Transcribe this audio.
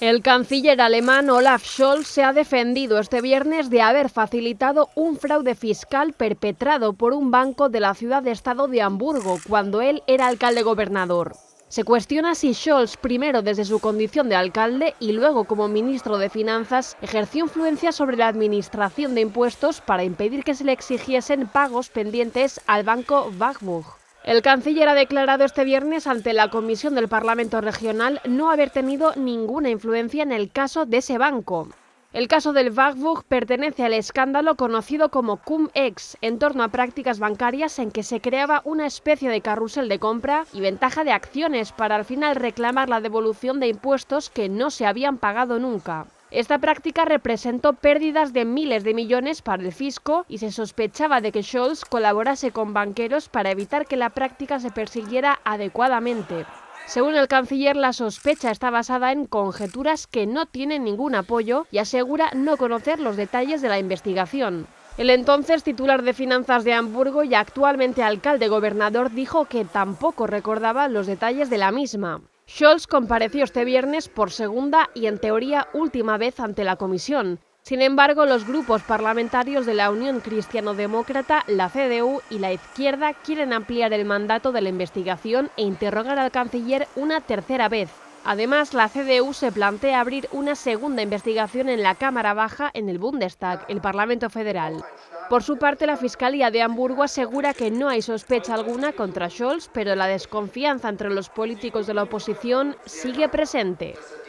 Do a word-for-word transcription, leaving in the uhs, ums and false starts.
El canciller alemán Olaf Scholz se ha defendido este viernes de haber facilitado un fraude fiscal perpetrado por un banco de la ciudad-estado de Hamburgo cuando él era alcalde-gobernador. Se cuestiona si Scholz, primero desde su condición de alcalde y luego como ministro de Finanzas, ejerció influencia sobre la administración de impuestos para impedir que se le exigiesen pagos pendientes al banco Warburg. El canciller ha declarado este viernes ante la Comisión del Parlamento Regional no haber tenido ninguna influencia en el caso de ese banco. El caso del Warburg pertenece al escándalo conocido como Cum-Ex, en torno a prácticas bancarias en que se creaba una especie de carrusel de compra y ventaja de acciones para al final reclamar la devolución de impuestos que no se habían pagado nunca. Esta práctica representó pérdidas de miles de millones para el fisco y se sospechaba de que Scholz colaborase con banqueros para evitar que la práctica se persiguiera adecuadamente. Según el canciller, la sospecha está basada en conjeturas que no tienen ningún apoyo y asegura no conocer los detalles de la investigación. El entonces titular de Finanzas de Hamburgo y actualmente alcalde-gobernador dijo que tampoco recordaba los detalles de la misma. Scholz compareció este viernes por segunda y en teoría última vez ante la comisión. Sin embargo, los grupos parlamentarios de la Unión Cristiano-Demócrata, la C D U y la izquierda quieren ampliar el mandato de la investigación e interrogar al canciller una tercera vez. Además, la C D U se plantea abrir una segunda investigación en la Cámara Baja en el Bundestag, el Parlamento Federal. Por su parte, la Fiscalía de Hamburgo asegura que no hay sospecha alguna contra Scholz, pero la desconfianza entre los políticos de la oposición sigue presente.